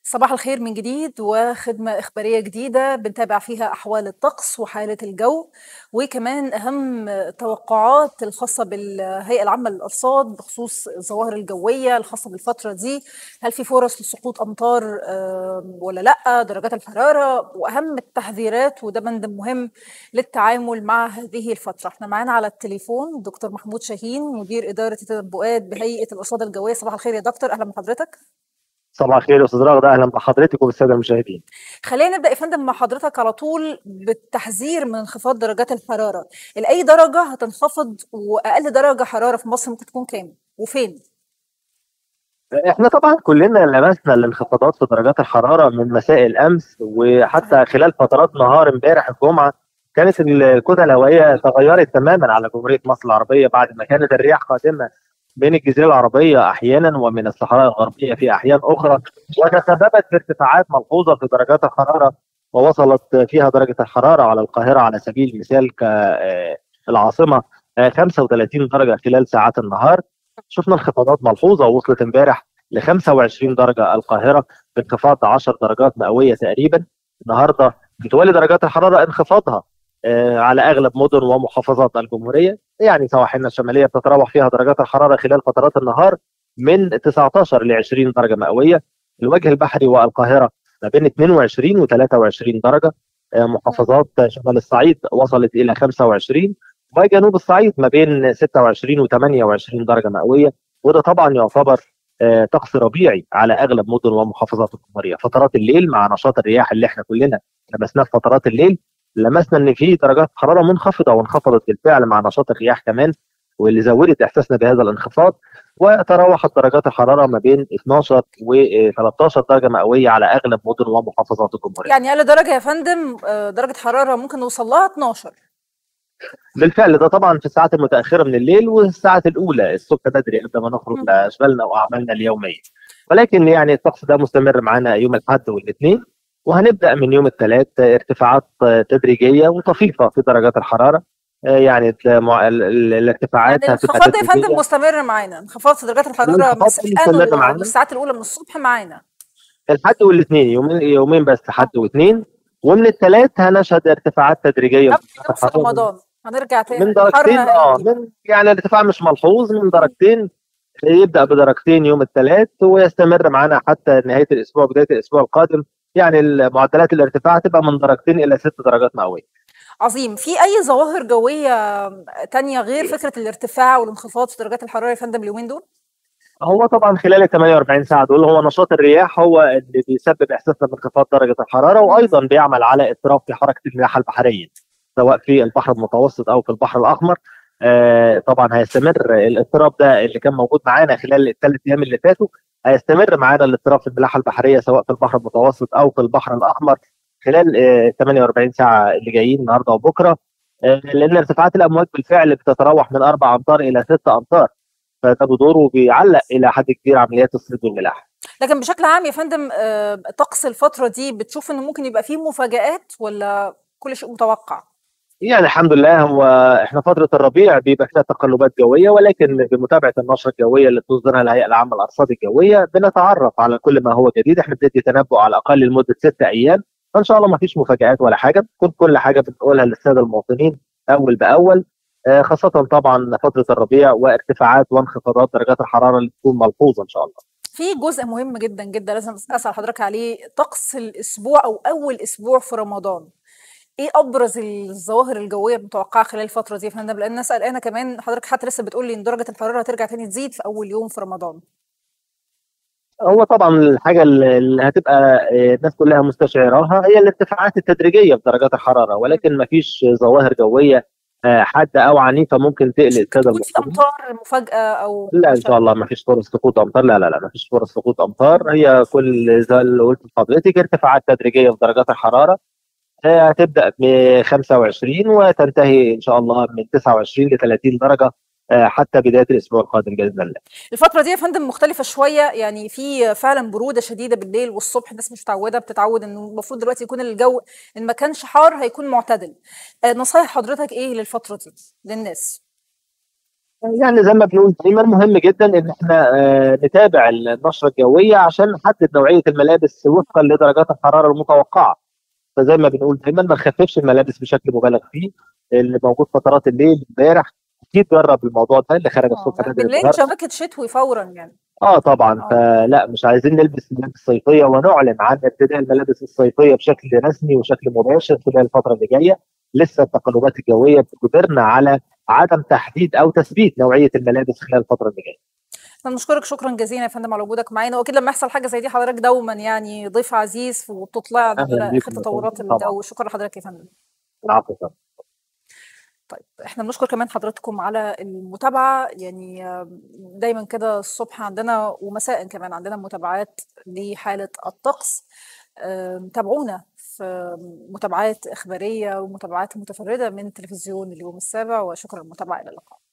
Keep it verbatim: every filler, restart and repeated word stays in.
صباح الخير من جديد وخدمة إخبارية جديدة بنتابع فيها أحوال الطقس وحالة الجو وكمان أهم التوقعات الخاصة بالهيئة العامة للأرصاد بخصوص الظواهر الجوية الخاصة بالفترة دي. هل في فرص لسقوط أمطار آم، ولا لأ؟ درجات الحرارة وأهم التحذيرات، وده بند مهم للتعامل مع هذه الفترة. احنا معانا على التليفون دكتور محمود شاهين، مدير إدارة التنبؤات بهيئة الأرصاد الجوية. صباح الخير يا دكتور، أهلا بحضرتك. صباح الخير يا استاذ رغده، اهلا بحضرتك وبالساده المشاهدين. خلينا نبدأ يا فندم مع حضرتك على طول بالتحذير من انخفاض درجات الحرارة. لأي درجة هتنخفض، وأقل درجة حرارة في مصر ممكن تكون كام وفين؟ احنا طبعا كلنا لمسنا الانخفاضات في درجات الحراره من مساء الامس، صحيح. وحتى خلال فترات نهار امبارح الجمعه كانت الكتل الهوائيه تغيرت تماما على جمهوريه مصر العربيه بعد ما كانت الرياح قادمه بين الجزيره العربيه احيانا ومن الصحراء الغربيه في احيان اخرى، وتسببت في ارتفاعات ملحوظه في درجات الحراره. ووصلت فيها درجه الحراره على القاهره على سبيل المثال كالعاصمه خمسة وثلاثين درجه خلال ساعات النهار. شفنا انخفاضات ملحوظه وصلت امبارح ل خمسة وعشرين درجه القاهره بانخفاض عشر درجات مئويه تقريبا. النهارده بتولي درجات الحراره انخفاضها آه، على اغلب مدن ومحافظات الجمهوريه، يعني سواحلنا الشماليه بتتراوح فيها درجات الحراره خلال فترات النهار من تسعتاشر ل عشرين درجه مئويه. الوجه البحري والقاهره ما بين اتنين وعشرين و تلاتة وعشرين درجه. آه، محافظات شمال الصعيد وصلت الى خمسة وعشرين، وجنوب الصعيد ما بين ستة وعشرين و تمانية وعشرين درجه مئويه. وده طبعا يعتبر آه، طقس ربيعي على اغلب مدن ومحافظات الجمهوريه. فترات الليل مع نشاط الرياح اللي احنا كلنا لمسناه في فترات الليل، لمسنا ان في درجات حراره منخفضه وانخفضت بالفعل مع نشاط الرياح كمان، واللي زودت احساسنا بهذا الانخفاض. وتراوحت درجات الحراره ما بين اتناشر و تلتاشر درجه مئويه على اغلب مدن ومحافظات الجمهوريه. يعني أقل درجة يا فندم آه، درجة حرارة ممكن نوصل لها اتناشر. بالفعل ده طبعا في الساعات المتاخره من الليل والساعات الاولى الصبح بدري قبل ما نخرج مم. لاشغالنا واعمالنا اليوميه. ولكن يعني الطقس ده مستمر معانا يوم الاحد والاثنين، وهنبدا من يوم الثلاث ارتفاعات تدريجيه وطفيفه في درجات الحراره. آه، يعني المع- ال- ال- يعني الارتفاعات هتبقى الانخفاض ده يا فندم تدريجيه. مستمر معانا، انخفاض في درجات الحرارة الانخفاض مساء مستمر و- معانا والساعات الأولى من الصبح معانا. الحد والاثنين، يومين يومين بس، حد اه. واثنين. ومن الثلاث هنشهد ارتفاعات تدريجيه في قبل درجات نوصل الحراره رمضان هنرجع تاني من الحر درجتين. اه هيجي. من يعني ارتفاع مش ملحوظ من مم. درجتين، يبدا بدرجتين يوم الثلاث ويستمر معانا حتى نهايه الاسبوع بدايه الاسبوع القادم. يعني معدلات الارتفاع تبقى من درجتين الى ست درجات مئويه. عظيم. في أي ظواهر جوية تانية غير فكرة الارتفاع والانخفاض في درجات الحرارة يا فندم اليومين دول؟ هو طبعا خلال ال ثمانية وأربعين ساعه دول هو نشاط الرياح هو اللي بيسبب احساسنا بانخفاض درجه الحراره، مم. وايضا بيعمل على اضطراب في حركه الملاحه البحريه سواء في البحر المتوسط او في البحر الاحمر. آه طبعا هيستمر الاضطراب ده اللي كان موجود معانا خلال الثلاث ايام اللي فاتوا. هيستمر معانا الاضطراب في الملاحه البحريه سواء في البحر المتوسط او في البحر الاحمر خلال آه ثمانية وأربعين ساعه اللي جايين النهارده وبكره. آه لان ارتفاعات الامواج بالفعل بتتراوح من اربع امتار الى ست امتار، فده بدوره بيعلق الى حد كبير عمليات الصيد والملاحه. لكن بشكل عام يا فندم آه، طقس الفترة دي بتشوف إنه ممكن يبقى فيه مفاجآت ولا كل شيء متوقع؟ يعني الحمد لله، هو احنا فتره الربيع بيبقى فيها تقلبات جويه، ولكن مم. بمتابعه النشره الجويه اللي بتصدرها الهيئه العامه للارصاد الجويه بنتعرف على كل ما هو جديد. احنا بندي تنبؤ على الاقل لمده ست ايام، فان شاء الله ما فيش مفاجات ولا حاجه، تكون كل حاجه بنقولها للساده المواطنين اول باول. آه، خاصه طبعا فتره الربيع وارتفاعات وانخفاضات درجات الحراره اللي تكون ملحوظه ان شاء الله. في جزء مهم جدا جدا لازم أسأل حضرتك عليه، طقس الأسبوع أو أول أسبوع في رمضان. إيه أبرز الظواهر الجوية المتوقعة خلال الفترة دي يا فندم؟ لأن الناس قلقانة كمان، حضرتك حتى لسه بتقول لي إن درجة الحرارة هترجع تاني تزيد في أول يوم في رمضان. هو طبعا الحاجه اللي هتبقى آه، الناس كلها مستشعراها هي الارتفاعات التدريجيه في درجات الحراره، مم. ولكن ما فيش ظواهر جويه آه، حاده او عنيفه ممكن تقلق مش ممكن الساده تكون في المواطنين. أمطار مفاجأة أو لا ما ان شاء شابه؟ الله ما فيش فرص سقوط امطار، لا لا لا ما فيش فرص سقوط امطار. هي كل زي اللي قلت لحضرتك ارتفاعات تدريجيه في درجات الحراره. آه، هتبدا ب خمسة وعشرين وتنتهي ان شاء الله من تسعة وعشرين ل ثلاثين درجه آه، حتى بدايه الاسبوع القادم باذن الله. الفترة دي يا فندم مختلفة شوية، يعني في فعلا برودة شديدة بالليل والصبح، الناس مش متعودة، بتتعود انه المفروض دلوقتي يكون الجو ان ما كانش حار هيكون معتدل. آه، نصايح حضرتك ايه للفترة دي للناس؟ يعني زي ما بنقول دايما مهم جدا ان احنا آه، نتابع النشره الجويه عشان نحدد نوعيه الملابس وفقا لدرجات الحراره المتوقعه. فزي ما بنقول دايما ما نخففش الملابس بشكل مبالغ فيه. اللي موجود فترات الليل امبارح اكيد جرب الموضوع ده، اللي خرج اه، الصبح بدري بالليل النهارده. جاكيت شتوي فورا يعني. اه طبعا، اه. فلا مش عايزين نلبس ملابس صيفيه، ونعلن عن ابتداء الملابس الصيفيه بشكل رسمي وشكل مباشر خلال الفتره اللي جايه. لسه التقلبات الجويه بتجبرنا على عدم تحديد او تثبيت نوعيه الملابس خلال الفتره اللي جايه. احنا بنشكرك شكرا جزيلا يا فندم على وجودك معانا، واكيد لما يحصل حاجه زي دي حضرتك دوما يعني ضيف عزيز وبتطلعنا اهلا على اخر بيكم يا فندم، تطورات طبعا. الجو. شكرا لحضرتك يا فندم. العفو. طيب احنا بنشكر كمان حضراتكم على المتابعه، يعني آم، دايما كده الصبح عندنا ومساء كمان عندنا متابعات لحاله الطقس. آم، تابعونا في متابعات اخباريه ومتابعات متفرده من تلفزيون اليوم السابع، وشكرا للمتابعه، الى اللقاء.